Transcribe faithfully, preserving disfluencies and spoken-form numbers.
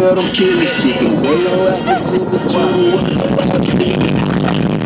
let them kill this shit. The way your act is in the tune.